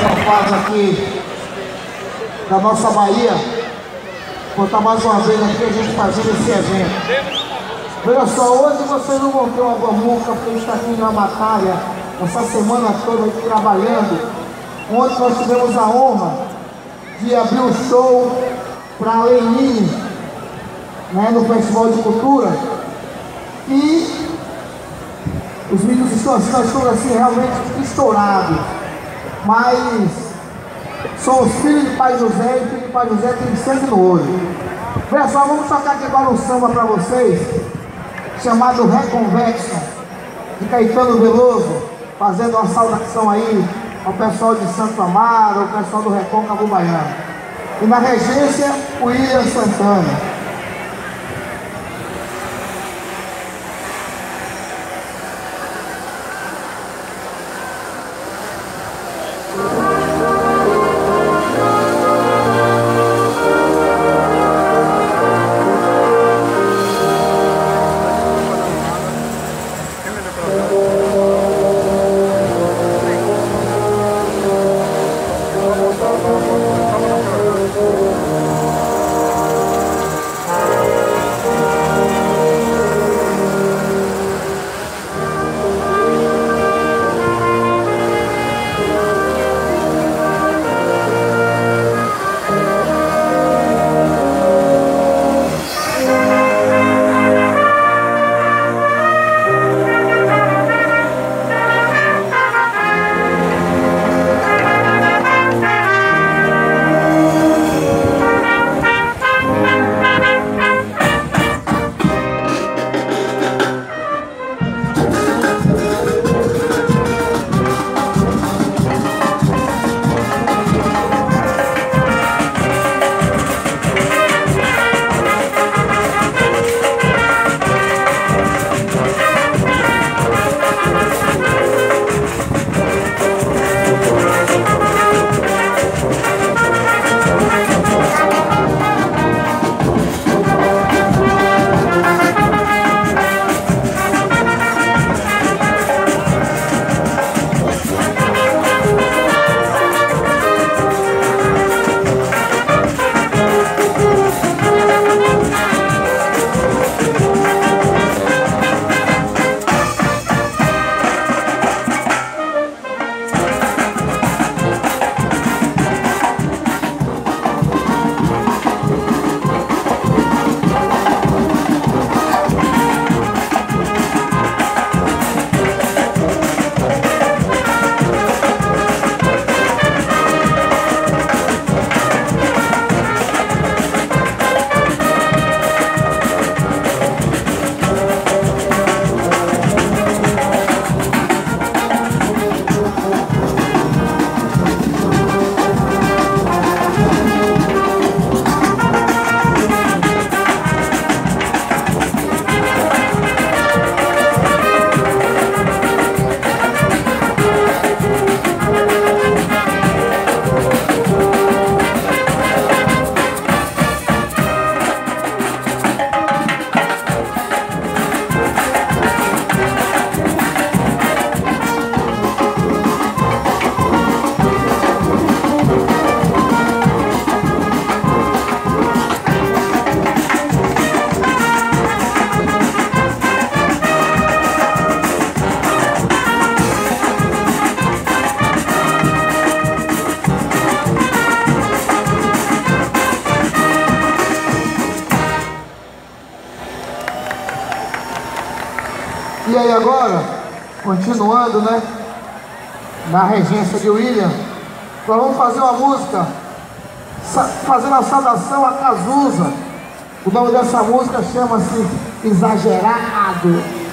faz aqui da nossa Bahia, contar mais uma vez aqui a gente fazendo esse evento. Veja só, hoje vocês não vão ter uma bomuca, porque a gente está aqui numa batalha, essa semana toda aqui trabalhando. Ontem nós tivemos a honra de abrir o show para a Lenine, né, no Festival de Cultura. E os meninos estão assim, nós estamos assim realmente estourados. Mas são os filhos de Pai José, e filho de Pai José tem sangue no olho. Veja só, vamos tocar aqui agora um samba para vocês, chamado Reconvexo, de Caetano Veloso, fazendo uma saudação aí ao pessoal de Santo Amaro, ao pessoal do Recôncavo Baiano. E na regência, o William Santana. E aí agora, continuando, né, na regência de William, nós vamos fazer uma música fazendo a saudação a Cazuza. O nome dessa música chama-se Exagerado.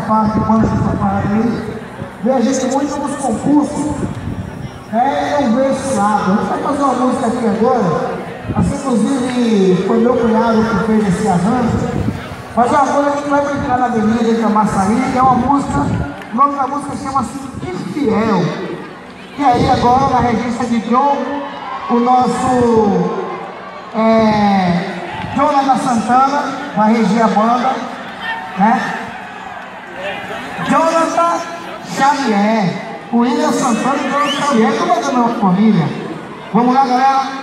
participando dessa parada aí, vê a gente muito nos concursos, né? E não vê esse lado. A gente vai fazer uma música aqui agora, assim, inclusive foi meu cunhado que fez esse arranjo. Mas é uma coisa que a gente vai brincar na avenida em Camaçari, que é uma música, o nome da música chama-se Infiel. E aí agora, na regência de John, o nosso Jonathan Santana vai reger a banda, né? Jonathan Xavier, o William Santana e Jonathan Xavier, como é da nossa família. Vamos lá, galera?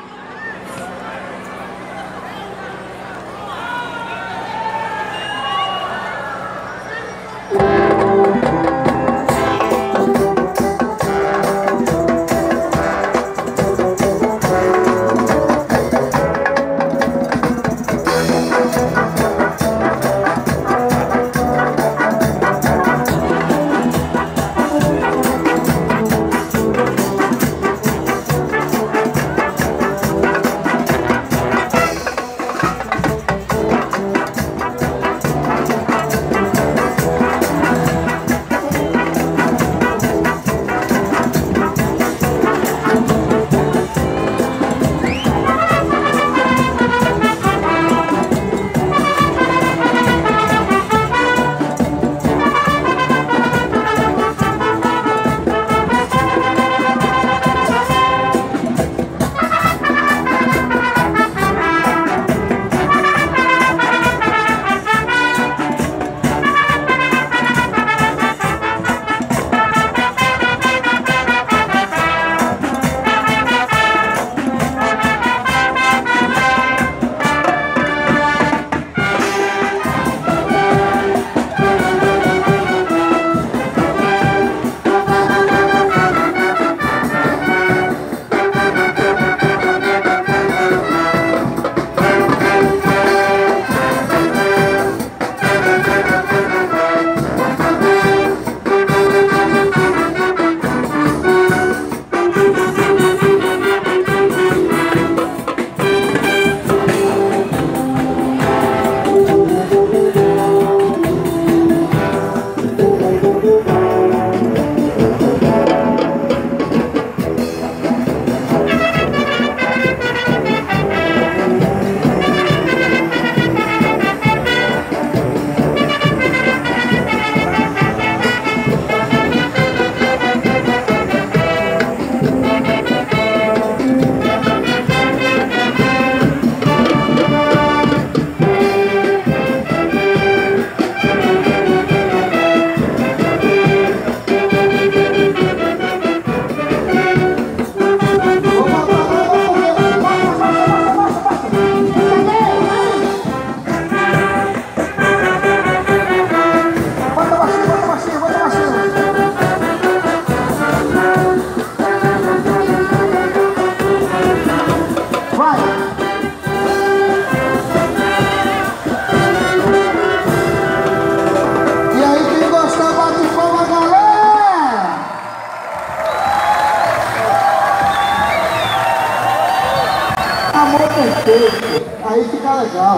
Aí fica legal.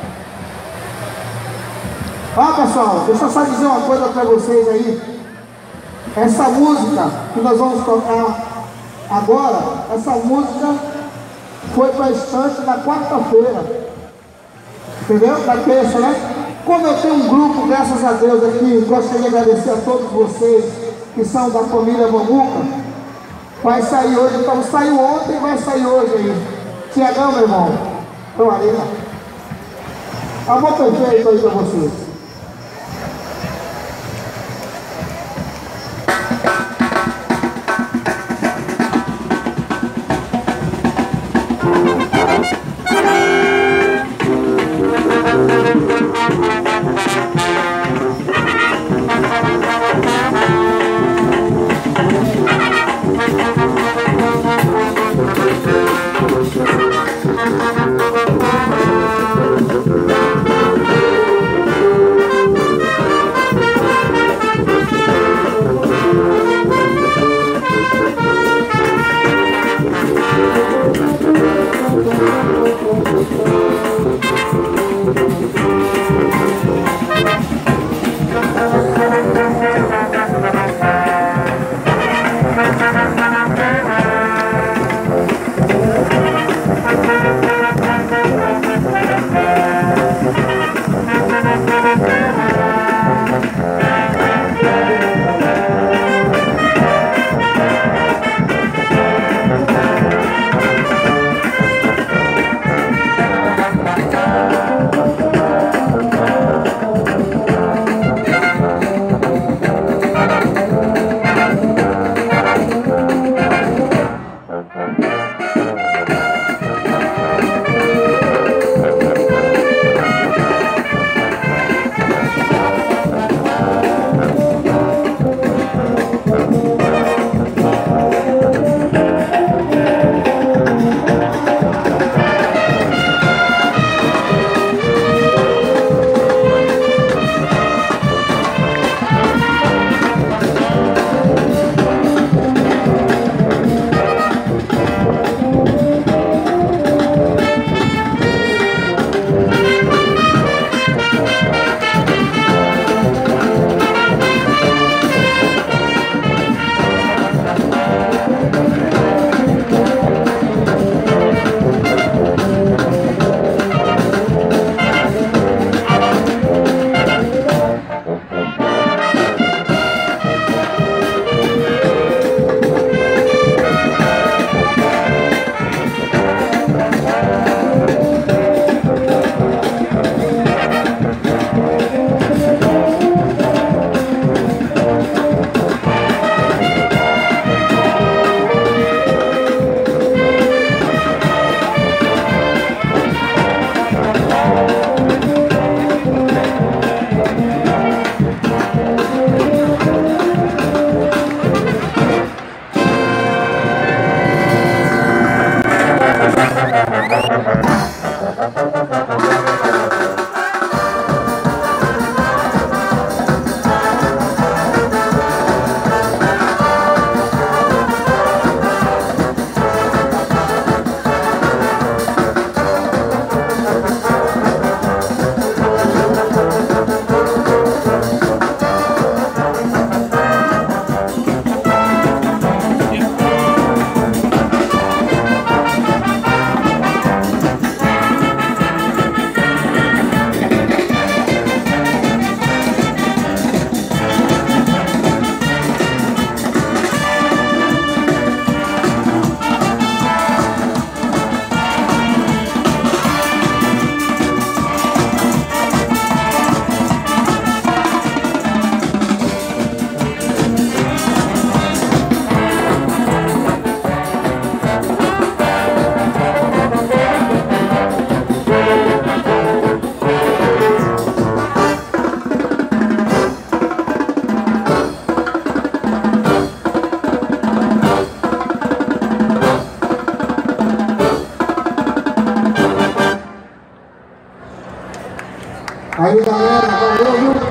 Pessoal, deixa eu só dizer uma coisa para vocês aí. Essa música que nós vamos tocar agora, essa música foi para a estante na quarta-feira. Entendeu? Na terça, né? Como eu tenho um grupo, graças a Deus aqui, gostaria de agradecer a todos vocês que são da família Mamuca. Vai sair hoje, então saiu ontem e vai sair hoje aí. Tiagão, meu irmão. Então, Marina. Amor perfeito aí para vocês. Aí, galera, valeu, viu?